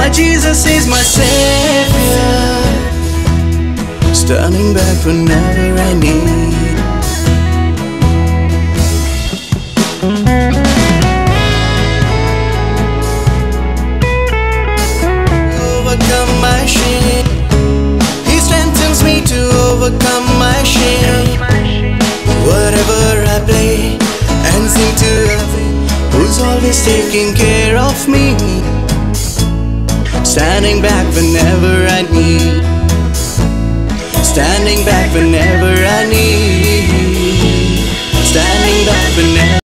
My Jesus is my Savior, standing back whenever I need. Overcome my shame. He strengthens me to overcome my shame. Whatever I play and sing to Him, who's always taking care of me, standing back whenever I need, standing back whenever I need.